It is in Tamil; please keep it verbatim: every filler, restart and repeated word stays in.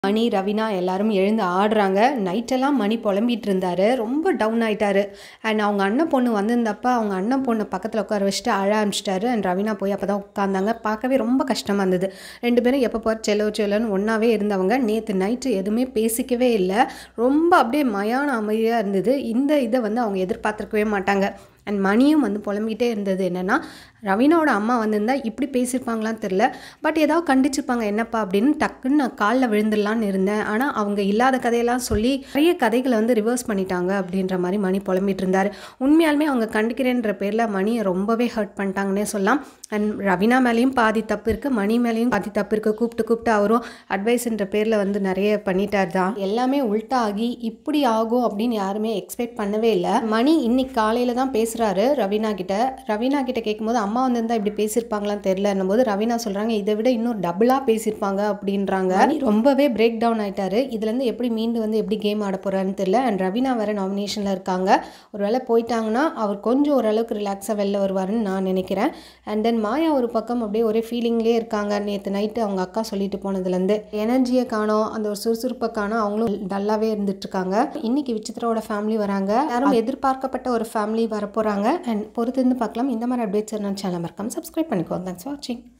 மணி, ரவீனா எல்லாரும் எழுந்து ஆடுறாங்க. நைட்டெல்லாம் மணி புலம்பிட்டு இருந்தாரு. ரொம்ப டவுன் ஆயிட்டாரு. அண்ட் அவங்க அண்ணன் பொண்ணு வந்திருந்தப்ப அவங்க அண்ணன் பொண்ணை பக்கத்தில் உட்கார வச்சுட்டு அழ ஆரம்பிச்சிட்டாரு. அண்ட் ரவீனா போய் அப்போ தான் உட்காந்தாங்க. பார்க்கவே ரொம்ப கஷ்டமாக இருந்தது. ரெண்டு பேரும் எப்போ பாரு செல்லோ செல்லோன்னு ஒன்றாவே இருந்தவங்க நேற்று நைட்டு எதுவுமே பேசிக்கவே இல்லை. ரொம்ப அப்படியே மயான அமைதியாக இருந்தது. இந்த இதை வந்து அவங்க எதிர்பார்த்துருக்கவே மாட்டாங்க. அண்ட் மணியும் வந்து புலம்பிக்கிட்டே இருந்தது. என்னென்னா ரவீனாவோட அம்மா வந்திருந்தா இப்படி பேசியிருப்பாங்களான்னு தெரில. பட் ஏதாவது கண்டிச்சிருப்பாங்க என்னப்பா அப்படின்னு டக்குன்னு நான் காலில் விழுந்துடலான்னு இருந்தேன். ஆனால் அவங்க இல்லாத கதையெல்லாம் சொல்லி நிறைய கதைகளை வந்து ரிவர்ஸ் பண்ணிட்டாங்க அப்படின்ற மாதிரி மணி புலம்பிட்டு இருந்தார். உண்மையாலுமே அவங்க கண்டிக்கிறேன்ற பேரில் மணியை ரொம்பவே ஹர்ட் பண்ணிட்டாங்கன்னே சொல்லலாம். அண்ட் ரவீனா மேலேயும் பாதி தப்பு இருக்குது, மணி மேலேயும் பாதி தப்பு இருக்குது. கூப்பிட்டு கூப்பிட்டு அவரும் அட்வைஸ்ன்ற பேரில் வந்து நிறைய பண்ணிட்டார் தான். எல்லாமே உல்ட்டா ஆகி இப்படி ஆகும் அப்படின்னு யாருமே எக்ஸ்பெக்ட் பண்ணவே இல்லை. மணி இன்னைக்கு காலையில் தான் பேசுகிறாரு ரவீனா கிட்ட. ரவீனா கிட்ட கேட்கும்போது அம்மா வந்திருந்தா இப்படி பேசியிருப்பாங்களான்னு தெரியலன்னும் போது ரவீனா சொல்கிறாங்க இதை விட இன்னும் டபுளாக பேசியிருப்பாங்க அப்படின்றாங்க. ரொம்பவே பிரேக் டவுன் ஆயிட்டாரு. இதுலேருந்து எப்படி மீண்டு வந்து எப்படி கேம் ஆட போகிறாருன்னு தெரியல. அண்ட் ரவீனா வேறு நாமினேஷனில் இருக்காங்க. ஒரு வேளை போயிட்டாங்கன்னா அவர் கொஞ்சம் ஓரளவுக்கு ரிலாக்ஸாக வெளில வருவாருன்னு நான் நினைக்கிறேன். அண்ட் தென் மாயா ஒரு பக்கம் அப்படியே ஒரே ஃபீலிங்லேயே இருக்காங்க. நேற்று நைட்டு அவங்க அக்கா சொல்லிட்டு போனதுலேருந்து எனர்ஜியை காணோம், அந்த ஒரு சுறுசுறுப்பை காணோம். அவங்களும் டல்லாகவே இருந்துட்டு இருக்காங்க. இன்னைக்கு விசித்ராவோட ஃபேமிலி வராங்க. யாரும் எதிர்பார்க்கப்பட்ட ஒரு ஃபேமிலி வரப்போகிறாங்க. அண்ட் பொறுத்திருந்து பார்க்கலாம். இந்த மாதிரி அப்டேட்ஸ் நான் சேனல் மறக்காம சப்ஸ்கிரைப் பண்ணிக்கோங்க. தேங்க்ஸ் ஃபார் வாட்சிங்.